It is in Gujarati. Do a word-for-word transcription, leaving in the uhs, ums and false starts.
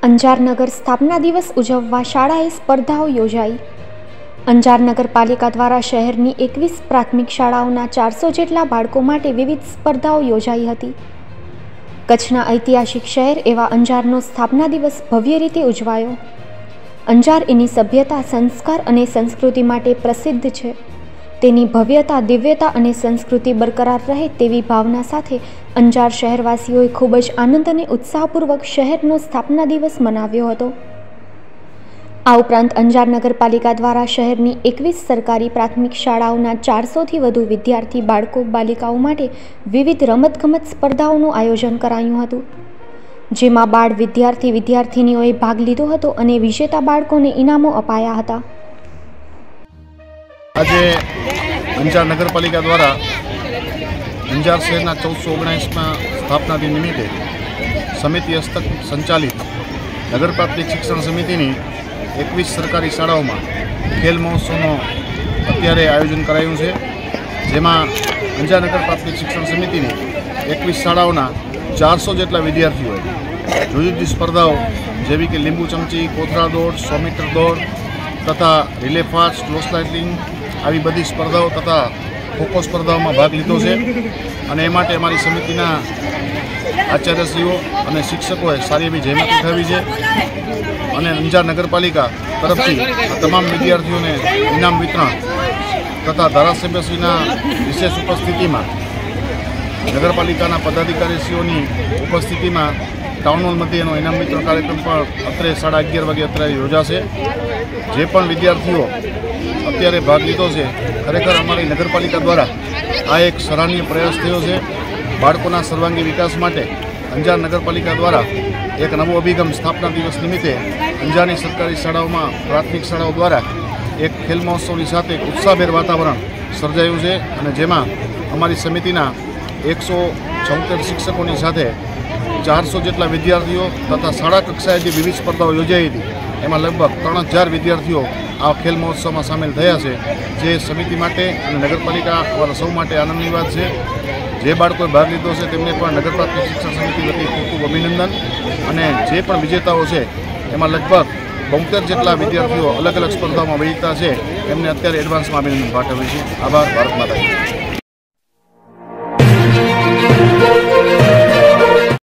અંજાર નગર સ્થાપના દિવસ ઉજવવા શાળાએ સ્પર્ધાઓ યોજાઈ। અંજાર નગરપાલિકા દ્વારા શહેરની એકવીસ પ્રાથમિક શાળાઓના ચારસો જેટલા બાળકો માટે વિવિધ સ્પર્ધાઓ યોજાઈ હતી। કચ્છના ઐતિહાસિક શહેર એવા અંજારનો સ્થાપના દિવસ ભવ્ય રીતે ઉજવાયો। અંજાર એની સભ્યતા, સંસ્કાર અને સંસ્કૃતિ માટે પ્રસિદ્ધ છે। તેની ભવ્યતા, દિવ્યતા અને સંસ્કૃતિ બરકરાર રહે તેવી ભાવના સાથે અંજાર શહેરવાસીઓએ ખૂબ જ આનંદ અને ઉત્સાહપૂર્વક શહેરનો સ્થાપના દિવસ મનાવ્યો હતો। આ ઉપરાંત અંજાર નગરપાલિકા દ્વારા શહેરની એકવીસ સરકારી પ્રાથમિક શાળાઓના ચારસોથી વધુ વિદ્યાર્થી બાળકો બાલિકાઓ માટે વિવિધ રમતગમત સ્પર્ધાઓનું આયોજન કરાયું હતું, જેમાં બાળ વિદ્યાર્થી વિદ્યાર્થિનીઓએ ભાગ લીધો હતો અને વિજેતા બાળકોને ઇનામો અપાયા હતા। આજે અંજાર નગરપાલિકા દ્વારા અંજાર શહેરના ચૌદસો ઓગણીસમાં સ્થાપના દિન નિમિત્તે સમિતિ હસ્તક સંચાલિત નગર પ્રાથમિક શિક્ષણ સમિતિની એકવીસ સરકારી શાળાઓમાં ખેલ મહોત્સવનું અત્યારે આયોજન કરાયું છે, જેમાં અંજાર નગર પ્રાથમિક શિક્ષણ સમિતિની એકવીસ શાળાઓના ચારસો જેટલા વિદ્યાર્થીઓએ જુદી જુદી સ્પર્ધાઓ જેવી કે લીંબુ ચમચી, કોથળા દોડ, સો મીટર દોડ તથા રિલે ફાસ્ટ, સ્લો સ્લાઇડિંગ આવી બધી સ્પર્ધાઓ તથા ખોખો સ્પર્ધાઓમાં ભાગ લીધો છે અને એ માટે અમારી સમિતિના આચાર્યશ્રીઓ અને શિક્ષકોએ સારી એવી જહેમત ઉઠાવી છે અને અંજાર નગરપાલિકા તરફથી તમામ વિદ્યાર્થીઓને ઇનામ વિતરણ તથા ધારાસભ્યશ્રીના વિશેષ ઉપસ્થિતિમાં નગરપાલિકાના પદાધિકારીશ્રીઓની ઉપસ્થિતિમાં ટાઉન હોલ મધ્યેનો ઇનામ વિતરણ કાર્યક્રમ પણ અત્રે સાડા અગિયાર વાગે અત્યારે યોજાશે। જે પણ વિદ્યાર્થીઓ અત્યારે ભાગ લીધો છે, ખરેખર અમારી નગરપાલિકા દ્વારા આ એક સરાહનીય પ્રયાસ થયો છે। બાળકોના સર્વાંગી વિકાસ માટે અંજાર નગરપાલિકા દ્વારા એક નવો અભિગમ સ્થાપના દિવસ નિમિત્તે અંજારની સરકારી શાળાઓમાં પ્રાથમિક શાળાઓ દ્વારા એક ખેલ મહોત્સવની સાથે ઉત્સાહભેર વાતાવરણ સર્જાયું છે અને જેમાં અમારી સમિતિના એકસો છોતેર શિક્ષકોની સાથે ચારસો જેટલા વિદ્યાર્થીઓ તથા શાળા કક્ષાએથી વિવિધ સ્પર્ધાઓ યોજાઈ હતી। એમાં લગભગ ત્રણ હજાર વિદ્યાર્થીઓ આ ખેલ મહોત્સવમાં સામેલ થયા છે, જે સમિતિ માટે અને નગરપાલિકા અમારા સૌ માટે આનંદની વાત છે। જે બાળકોએ ભાગ લીધો છે તેમને પણ નગર પ્રાથમિક શિક્ષણ સમિતિ વતી ખૂબ ખૂબ અભિનંદન અને જે પણ વિજેતાઓ છે એમાં લગભગ બોતેર જેટલા વિદ્યાર્થીઓ અલગ અલગ સ્પર્ધાઓમાં વિજેતા છે, એમને અત્યારે એડવાન્સમાં અભિનંદન પાઠવ્યું છે। આભાર. ભારત માતા.